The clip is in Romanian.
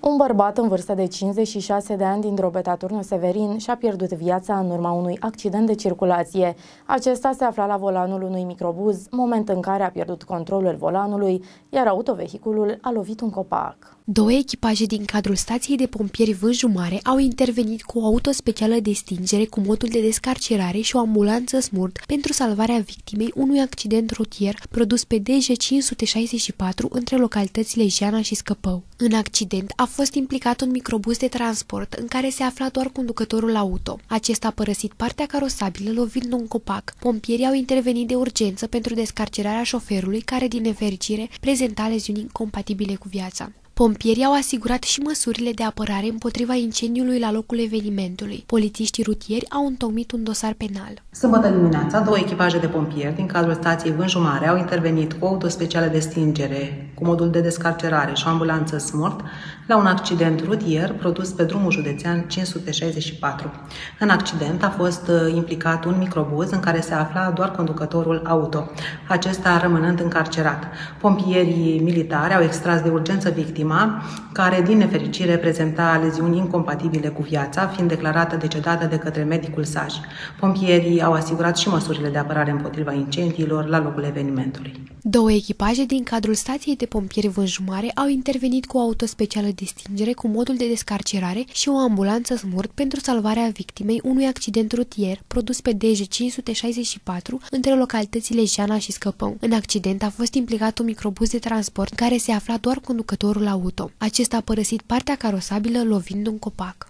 Un bărbat în vârstă de 56 de ani din Drobeta Turnu Severin și-a pierdut viața în urma unui accident de circulație. Acesta se afla la volanul unui microbuz, moment în care a pierdut controlul volanului, iar autovehiculul a lovit un copac. Două echipaje din cadrul stației de pompieri Vânju Mare au intervenit cu o auto specială de stingere cu modul de descarcerare și o ambulanță SMURD pentru salvarea victimei unui accident rutier produs pe DG 564 între localitățile Jeana și Scăpău. În accident a fost implicat un microbuz de transport în care se afla doar conducătorul auto. Acesta a părăsit partea carosabilă lovind un copac. Pompierii au intervenit de urgență pentru descarcerarea șoferului care, din nefericire, prezenta leziuni incompatibile cu viața. Pompierii au asigurat și măsurile de apărare împotriva incendiului la locul evenimentului. Polițiștii rutieri au întocmit un dosar penal. Sâmbătă dimineața, două echipaje de pompieri din cadrul stației Vânju Mare au intervenit cu o auto specială de stingere, cu modul de descarcerare și o ambulanță SMURD la un accident rutier produs pe drumul județean 564. În accident a fost implicat un microbuz în care se afla doar conducătorul auto, acesta rămânând încarcerat. Pompierii militari au extras de urgență victima, care din nefericire prezenta leziuni incompatibile cu viața, fiind declarată decedată de către medicul SAJ. Pompierii au asigurat și măsurile de apărare împotriva incendiilor la locul evenimentului. Două echipaje din cadrul stației de pompieri Vânju Mare au intervenit cu o auto specială de stingere cu modul de descarcerare și o ambulanță SMURD pentru salvarea victimei unui accident rutier produs pe DG 564 între localitățile Jeana și Scăpău. În accident a fost implicat un microbuz de transport care se afla doar conducătorul auto. Acesta a părăsit partea carosabilă lovind un copac.